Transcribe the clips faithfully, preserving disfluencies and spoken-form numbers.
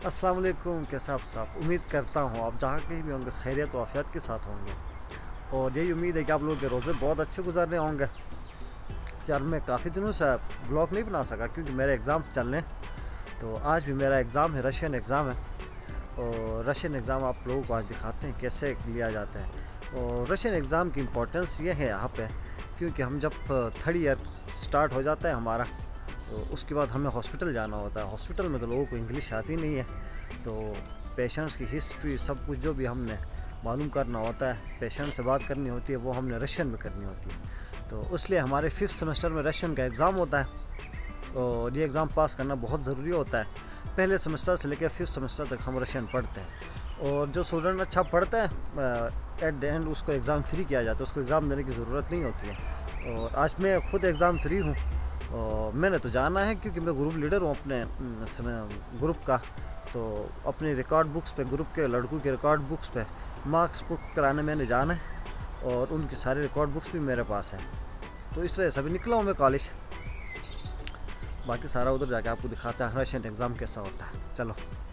अस्सलाम वालेकुम, कैसे आप सब। उम्मीद करता हूँ आप जहाँ कहीं भी होंगे खैरियत और आफियत के साथ होंगे, और यही उम्मीद है कि आप लोगों के रोज़े बहुत अच्छे गुजर रहे होंगे। यार मैं काफ़ी दिनों से व्लॉग नहीं बना सका क्योंकि मेरे एग्ज़ाम चल रहे हैं। तो आज भी मेरा एग्ज़ाम है, रशियन एग्ज़ाम है, और रशियन एग्ज़ाम आप लोगों को आज दिखाते हैं कैसे लिया जाता है। और रशियन एग्ज़ाम की इम्पोर्टेंस ये है यहाँ पर, क्योंकि हम जब थर्ड ईयर स्टार्ट हो जाता है हमारा, तो उसके बाद हमें हॉस्पिटल जाना होता है। हॉस्पिटल में तो लोगों को इंग्लिश आती नहीं है, तो पेशेंट्स की हिस्ट्री सब कुछ जो भी हमने मालूम करना होता है, पेशेंट से बात करनी होती है, वो हमने रशियन में करनी होती है। तो इसलिए हमारे फिफ्थ सेमेस्टर में रशियन का एग्ज़ाम होता है, और ये एग्ज़ाम पास करना बहुत ज़रूरी होता है। पहले सेमेस्टर से लेकर फिफ्थ सेमेस्टर तक हम रशियन पढ़ते हैं, और जो स्टूडेंट अच्छा पढ़ता है एट द एंड उसको एग्ज़ाम फ्री किया जाता है, उसको एग्ज़ाम देने की ज़रूरत नहीं होती है। और आज मैं ख़ुद एग्ज़ाम फ्री हूँ, और मैंने तो जाना है क्योंकि मैं ग्रुप लीडर हूँ अपने ग्रुप का। तो अपनी रिकॉर्ड बुक्स पे, ग्रुप के लड़कों के रिकॉर्ड बुक्स पे मार्क्स बुक कराने मैंने जाना है, और उनकी सारी रिकॉर्ड बुक्स भी मेरे पास है। तो इस वजह से अभी निकला हूँ मैं कॉलेज। बाकी सारा उधर जाके आपको दिखाता है रशियन एग्ज़ाम कैसा होता है। चलो।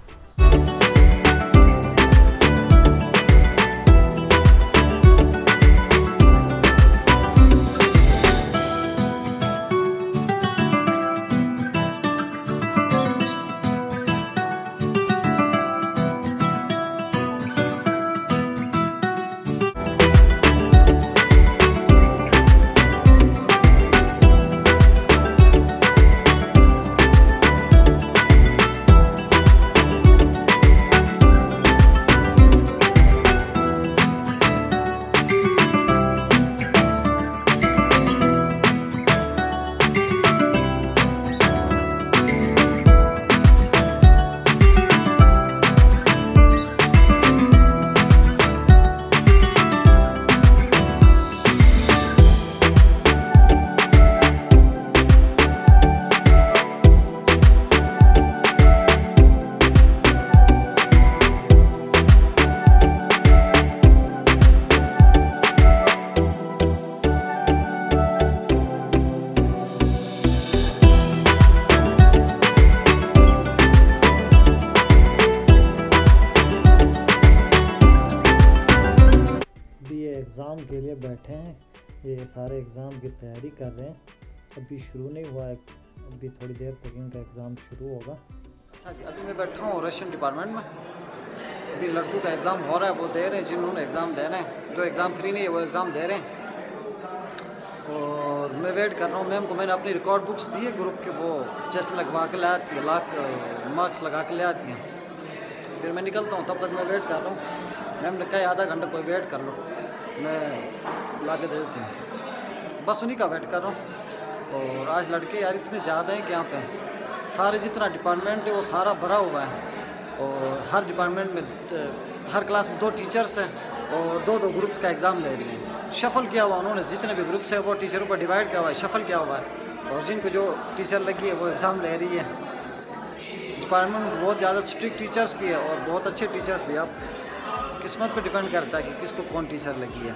एग्ज़ाम के लिए बैठे हैं, ये सारे एग्ज़ाम की तैयारी कर रहे हैं। अभी शुरू नहीं हुआ है, अभी थोड़ी देर तक इनका एग्ज़ाम शुरू होगा। अच्छा जी, अभी मैं बैठा हूँ रशियन डिपार्टमेंट में। अभी लड़कों का एग्ज़ाम हो रहा है, वो दे रहे हैं, जिन्होंने एग्ज़ाम दे रहे हैं। जो एग्ज़ाम फ्री नहीं है वो एग्ज़ाम दे रहे हैं, और मैं वेट कर रहा हूँ। मैम को मैंने अपनी रिकॉर्ड बुक्स दी है ग्रुप के, वो जैसे लगवा के ले आती है, लाख मार्क्स लगा के ले आती हैं। फिर मैं निकलता हूँ, तब तक मैं वेट कर रहा हूँ। मैम ने कहा आधा घंटा कोई वेट कर लो, मैं ला के दे देती हूँ। बस उन्हीं का वेट कर रहा हूँ। और आज लड़के यार इतने ज़्यादा हैं कि यहाँ पे सारे जितना डिपार्टमेंट है वो सारा भरा हुआ है, और हर डिपार्टमेंट में हर क्लास में दो टीचर्स हैं, और दो दो ग्रुप्स का एग्ज़ाम ले रही हैं। शफल किया हुआ उन्होंने, जितने भी ग्रुप्स हैं वो टीचरों पर डिवाइड किया हुआ है, शफल किया हुआ है, और जिनको जो टीचर लगी है वो एग्ज़ाम ले रही है। डिपार्टमेंट में बहुत ज़्यादा स्ट्रिक्ट टीचर्स भी है और बहुत अच्छे टीचर्स भी। आप किस्मत पे डिपेंड करता है कि किसको कौन टीचर लगी है।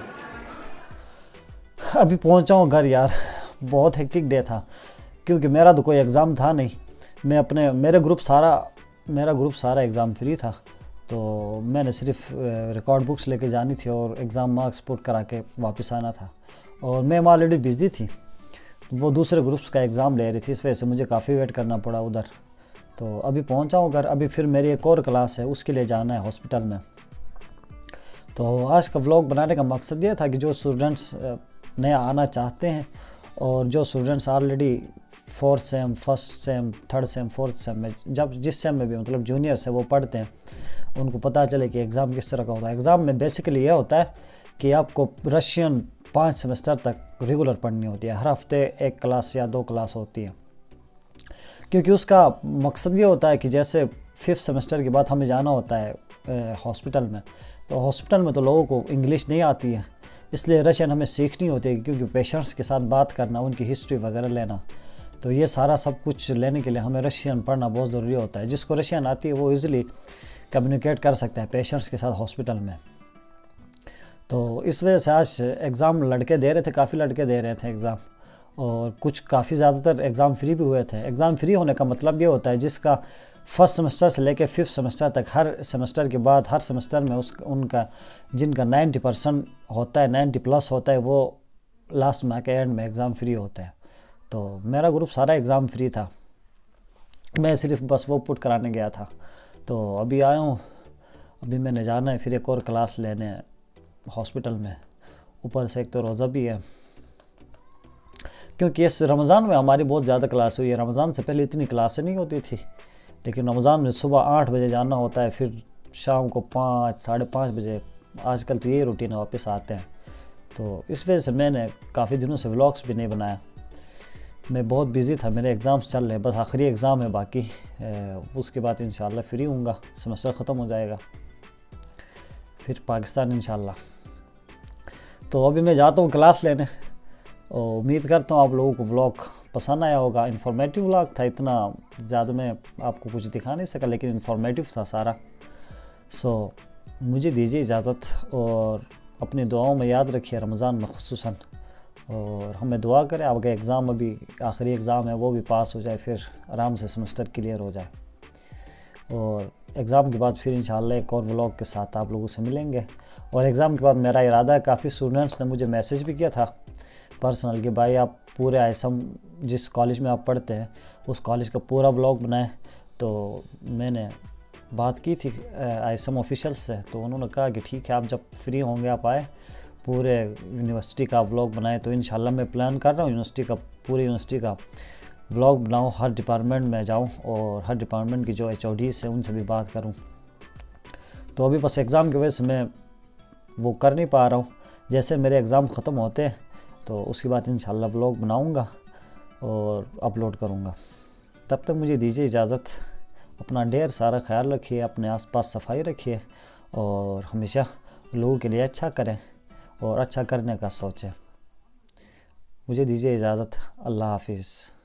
अभी पहुंचा हूँ घर यार, बहुत हेक्टिक डे था क्योंकि मेरा तो कोई एग्ज़ाम था नहीं। मैं अपने मेरे ग्रुप सारा मेरा ग्रुप सारा एग्ज़ाम फ्री था, तो मैंने सिर्फ रिकॉर्ड बुक्स लेके जानी थी और एग्ज़ाम मार्क्स पुट करा के वापस आना था। और मैं ऑलरेडी बिजी थी, वो दूसरे ग्रुप्स का एग्ज़ाम ले रही थी, इस वजह से मुझे काफ़ी वेट करना पड़ा उधर। तो अभी पहुँचा हूँ घर। अभी फिर मेरी एक और क्लास है, उसके लिए जाना है हॉस्पिटल में। तो आज का व्लॉग बनाने का मकसद ये था कि जो स्टूडेंट्स नया आना चाहते हैं, और जो students already fourth sem, first sem, third sem, fourth sem में, जब जिस सेम में भी मतलब जूनियर से वो पढ़ते हैं, उनको पता चले कि एग्ज़ाम किस तरह का होता है। एग्ज़ाम में बेसिकली ये होता है कि आपको रशियन पाँच सेमेस्टर तक रेगुलर पढ़नी होती है। हर हफ्ते एक क्लास या दो क्लास होती है, क्योंकि उसका मकसद ये होता है कि जैसे फिफ्थ सेमेस्टर के बाद हमें जाना होता है हॉस्पिटल में, तो हॉस्पिटल में तो लोगों को इंग्लिश नहीं आती है, इसलिए रशियन हमें सीखनी होती है, क्योंकि पेशेंट्स के साथ बात करना, उनकी हिस्ट्री वगैरह लेना, तो ये सारा सब कुछ लेने के लिए हमें रशियन पढ़ना बहुत ज़रूरी होता है। जिसको रशियन आती है वो इजीली कम्युनिकेट कर सकता है पेशेंट्स के साथ हॉस्पिटल में। तो इस वजह से आज एग्ज़ाम लड़के दे रहे थे, काफ़ी लड़के दे रहे थे एग्ज़ाम, और कुछ काफ़ी ज़्यादातर एग्ज़ाम फ्री भी हुए थे। एग्ज़ाम फ्री होने का मतलब ये होता है जिसका फर्स्ट सेमेस्टर से लेकर फिफ्थ सेमेस्टर तक, हर सेमेस्टर के बाद हर सेमेस्टर में उस उनका जिनका नाइन्टी परसेंट होता है, नाइन्टी प्लस होता है, वो लास्ट में के एंड में एग्ज़ाम फ्री होते हैं। तो मेरा ग्रुप सारा एग्ज़ाम फ्री था, मैं सिर्फ बस वो पुट कराने गया था। तो अभी आया हूँ, अभी मैंने जाना है फिर एक और क्लास लेने हॉस्पिटल में, ऊपर से एक तो रोज़ा भी है, क्योंकि इस रमज़ान में हमारी बहुत ज़्यादा क्लास हुई है। रमज़ान से पहले इतनी क्लासें नहीं होती थी, लेकिन रमज़ान में सुबह आठ बजे जाना होता है, फिर शाम को पाँच साढ़े पाँच बजे, आजकल तो ये रूटीन वापस आते हैं। तो इस वजह से मैंने काफ़ी दिनों से व्लॉग्स भी नहीं बनाया, मैं बहुत बिज़ी था, मेरे एग्ज़ाम्स चल रहे हैं, बस आखिरी एग्ज़ाम है बाकी, उसके बाद इंशाल्लाह फ्री हूँगा, सेमेस्टर ख़त्म हो जाएगा, फिर पाकिस्तान इंशाल्लाह। तो अभी मैं जाता हूँ क्लास लेने, और उम्मीद करता हूँ आप लोगों को व्लॉग पसंद आया होगा। इन्फॉर्मेटिव व्लॉग था, इतना ज़्यादा मैं आपको कुछ दिखा नहीं सका, लेकिन इन्फॉर्मेटिव था सारा। सो मुझे दीजिए इजाज़त, और अपनी दुआओं में याद रखिए रमज़ान में खुसूसन, और हमें दुआ करें आपका एग्ज़ाम, अभी आखिरी एग्ज़ाम है, वो भी पास हो जाए, फिर आराम से सेमेस्टर क्लियर हो जाए, और एग्ज़ाम के बाद फिर इंशाल्लाह एक और व्लॉग के साथ आप लोगों से मिलेंगे। और एग्ज़ाम के बाद मेरा इरादा है, काफ़ी स्टूडेंट्स ने मुझे मैसेज भी किया था पर्सनल कि भाई आप पूरे आईएसएम जिस कॉलेज में आप पढ़ते हैं उस कॉलेज का पूरा व्लॉग बनाएं। तो मैंने बात की थी आईएसएम ऑफिशियल से, तो उन्होंने कहा कि ठीक है, आप जब फ्री होंगे आप आए, पूरे यूनिवर्सिटी का व्लॉग बनाएं। तो इंशाल्लाह मैं प्लान कर रहा हूँ यूनिवर्सिटी का, पूरी यूनिवर्सिटी का व्लॉग बनाऊँ, हर डिपार्टमेंट में जाऊँ और हर डिपार्टमेंट की जो एच ओ डीज़ हैं उनसे भी बात करूँ। तो अभी बस एग्ज़ाम की वजह से मैं वो कर नहीं पा रहा हूँ। जैसे मेरे एग्ज़ाम ख़त्म होते हैं तो उसके बाद इंशाल्लाह व्लॉग बनाऊँगा और अपलोड करूँगा। तब तक मुझे दीजिए इजाज़त, अपना ढेर सारा ख्याल रखिए, अपने आसपास सफाई रखिए, और हमेशा लोगों के लिए अच्छा करें और अच्छा करने का सोचें। मुझे दीजिए इजाज़त, अल्लाह हाफिज़।